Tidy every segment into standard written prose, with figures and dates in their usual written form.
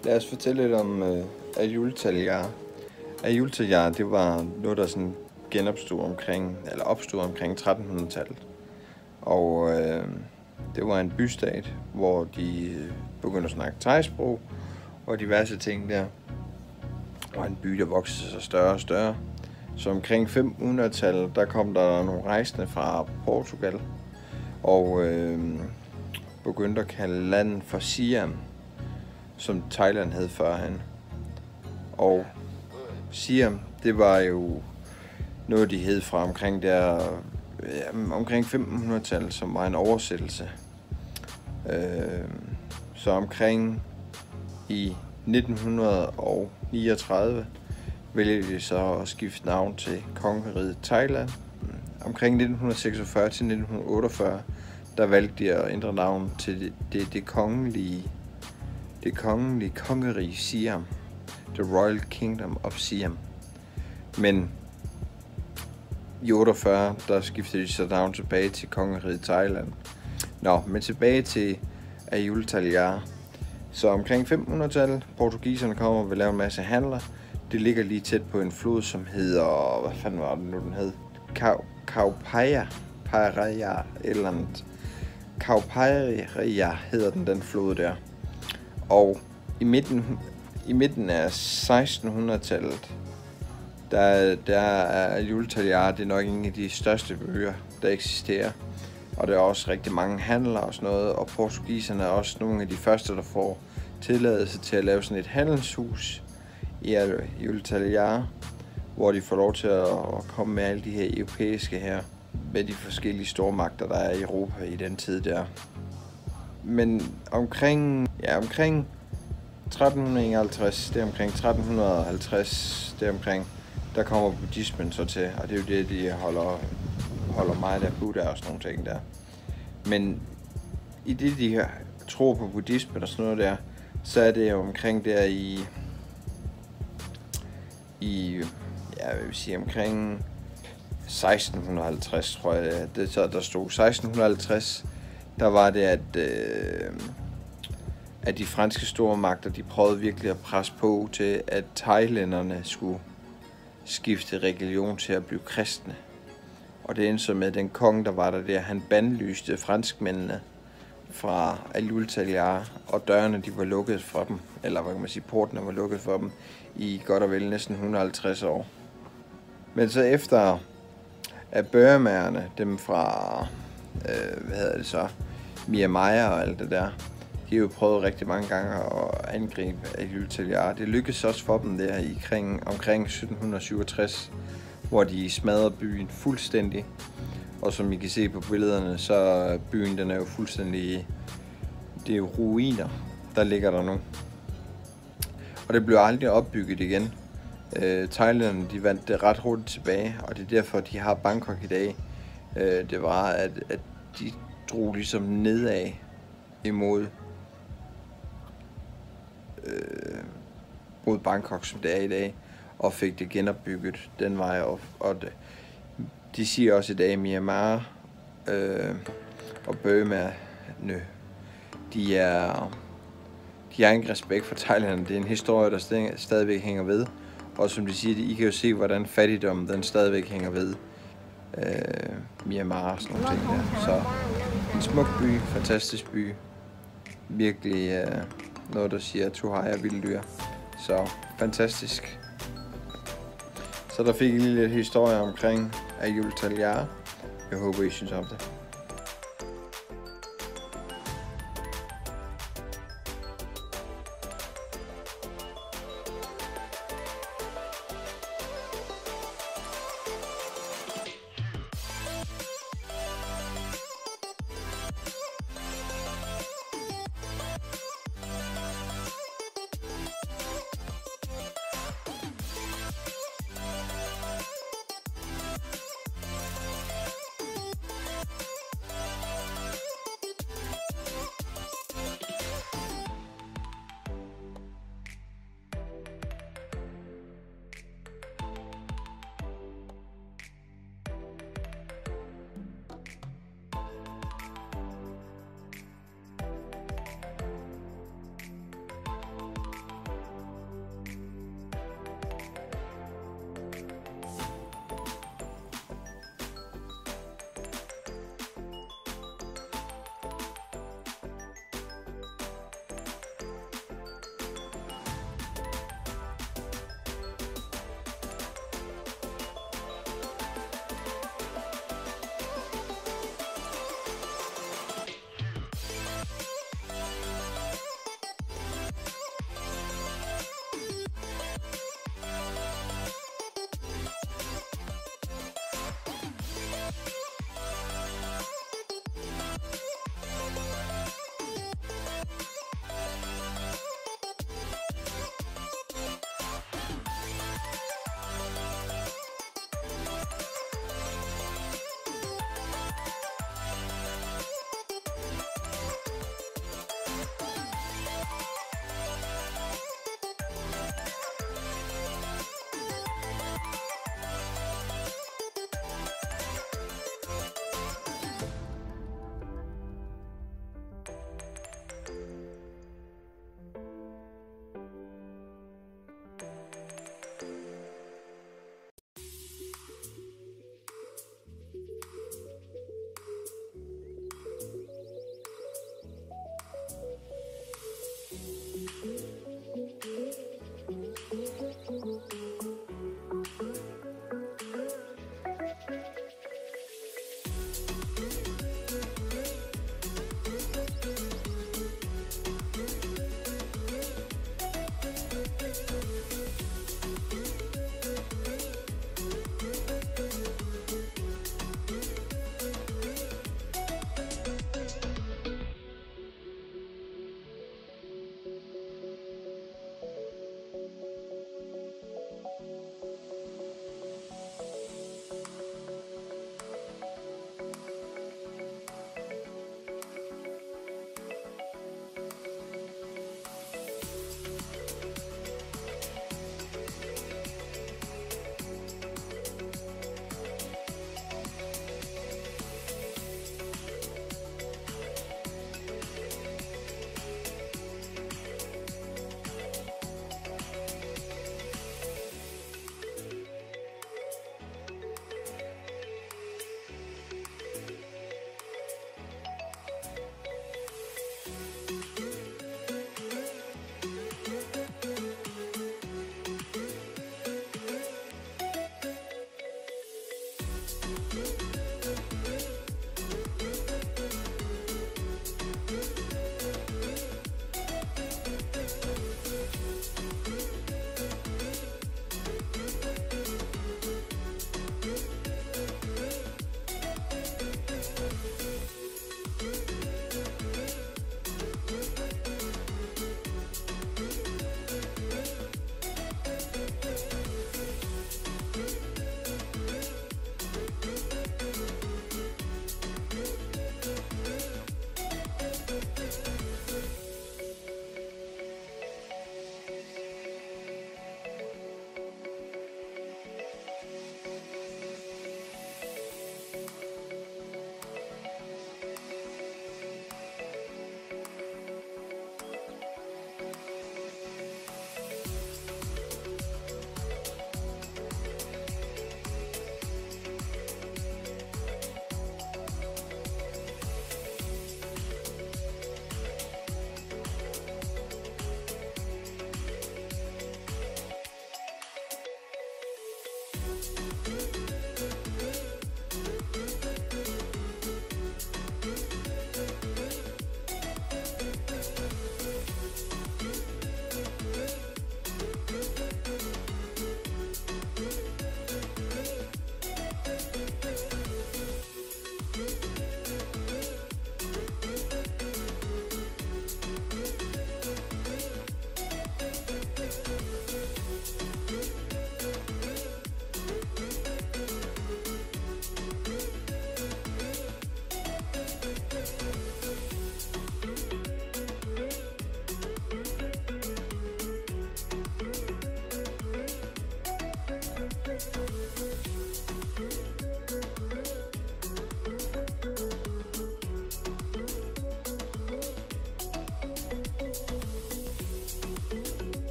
Lad os fortælle lidt om Ayutthaya. Ayutthaya, det var noget, der sådan opstod omkring 1300-tallet. Og det var en bystat, hvor de begyndte at snakke thai-sprog og diverse ting der. Og en by, der voksede sig større og større. Så omkring 500-tallet, der kom der nogle rejsende fra Portugal og begyndte at kalde landet for Siam, som Thailand hed førhen. Og Siam, det var jo noget, de hed fra omkring 1500-tallet, som var en oversættelse. Så omkring i 1939 vælger de så at skifte navn til Kongeriget Thailand. Omkring 1946 til 1948, der valgte de at ændre navn til det kongelige kongerige Siam. The Royal Kingdom of Siam. Men i 48, der skiftede de så navn tilbage til Kongeriget Thailand. Men tilbage til Ayutthaya. Så omkring 1500-tallet, portugiserne kommer og vil lave en masse handler. Det ligger lige tæt på en flod, som hedder, hvad fanden var det nu, den hed? Kaupaya eller andet. Kaupaya hedder den flod der. Og i midten af 1600-tallet, der er Ayutthaya, det er nok en af de største byer, der eksisterer. Og der er også rigtig mange handler og sådan noget, og portugiserne er også nogle af de første, der får tilladelse til at lave sådan et handelshus i Ayutthaya, hvor de får lov til at komme med alle de her europæiske her, med de forskellige stormagter, der er i Europa i den tid der. Men omkring 1351, det er omkring 1350, det er omkring, der kommer buddhismen så til, og det er jo det, de holder meget af Buddha og sådan nogle ting der. Men i det, de tror på buddhismen og sådan noget der, så er det jo omkring der jeg vil sige omkring 1650, tror jeg, det så der stod 1650, der var det, at de franske stormagter, de prøvede virkelig at presse på til, at thailænderne skulle skifte religion til at blive kristne. Og det endte så med, den konge, der var der, han bandlyste franskmændene fra Ayutthaya, og dørene, de var lukket for dem, eller hvad kan man sige, portene var lukket for dem, i godt og vel næsten 150 år. Men så efter, at børmagerne, dem fra, Myanmar og alt det der, de har jo prøvet rigtig mange gange at angribe Ayutthaya. Det lykkedes også for dem der omkring 1767, hvor de smadrede byen fuldstændig. Og som I kan se på billederne, så byen den er jo fuldstændig, det er jo ruiner, der ligger der nu. Og det blev aldrig opbygget igen. Thailand, de vandt det ret hurtigt tilbage, og det er derfor, de har Bangkok i dag. Det var, at de drog ligesom nedad imod mod Bangkok, som det er i dag, og fik det genopbygget den vej op. Og de siger også i dag, Myanmar og Burma, de har ingen respekt for Thailand. Det er en historie, der stadigvæk hænger ved. Og som de siger, I kan jo se, hvordan fattigdommen den stadigvæk hænger ved Myanmar og sådan nogle ting der. Så en smuk by, fantastisk by. Virkelig noget, der siger, at Tuhai er vilde dyr. Så fantastisk. Så der fik I lige lidt historie omkring Ayutthaya. Jeg håber, I synes om det.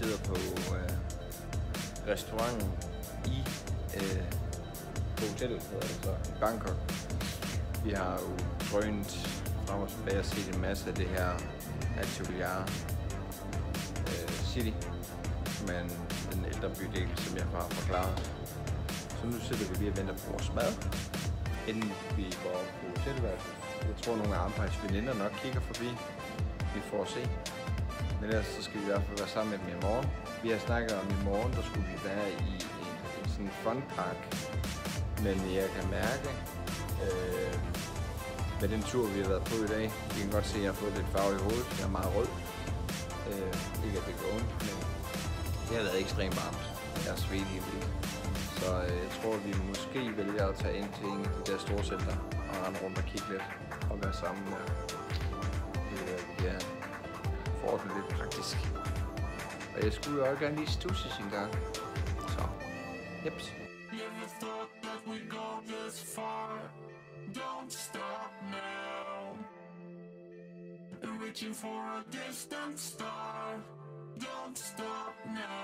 sidder på restauranten på hotellet, hedder det så, i Bangkok. Vi har jo drønet frem og tilbage og set en masse af det her Atelier City, men den ældre bydel, som jeg har forklaret. Så nu sidder vi lige og venter på vores mad, inden vi går på hotelværelset. Jeg tror, nogle af Ampejs veninder nok kigger forbi. Vi får at se. Men ellers så skal vi i hvert fald være sammen med dem i morgen. Vi har snakket om i morgen, der skulle vi være i en sådan funpark. Men jeg kan mærke, med den tur, vi har været på i dag, vi kan godt se, at jeg har fået lidt farve i hovedet. Jeg er meget rød. Ikke at det går ondt, men det har været ekstremt varmt. Jeg er svedt helt vildt. Så jeg tror, vi måske vælger at tage ind til en af de der store center og rende rundt og kigge lidt og være sammen. Ja, forordnet lidt praktisk. Og jeg skulle jo også gerne lige studses en gang. Så, jeps. Never thought that we'd go this far. Don't stop now. Reaching for a distant star. Don't stop now.